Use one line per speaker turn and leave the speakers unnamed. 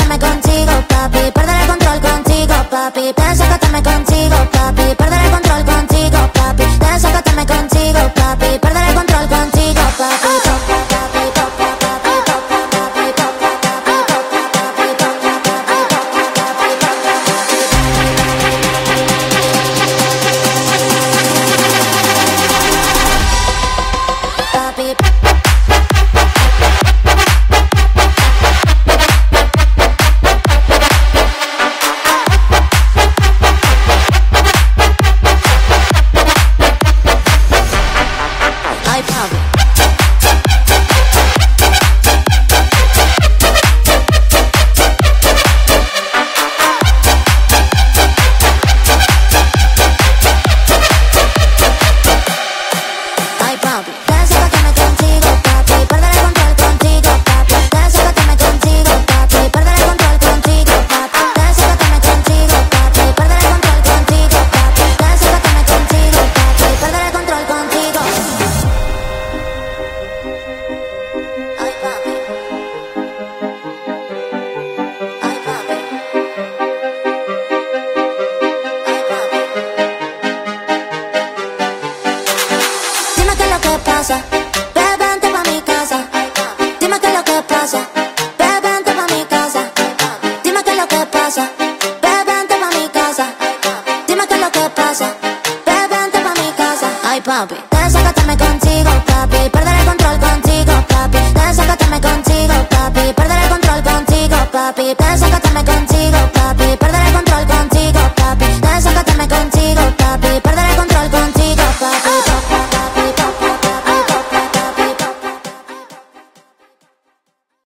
desacatarme contigo, papi. Perder el control contigo, papi. Desacatarme contigo, papi. Perder el control contigo, papi. Desacatarme contigo, papi. Perder el control contigo, papi. Vente pa' mi casa. Dime qué es lo que pasa. Vente pa' mi casa. Dime qué es lo que pasa. Vente pa' mi casa. Dime qué es lo que pasa. Vente pa' mi casa. Ay, papi, desacatarme contigo, papi. Perder el control contigo, papi. Desacatarme contigo, papi. Perder el control contigo, papi. Desacatarme contigo.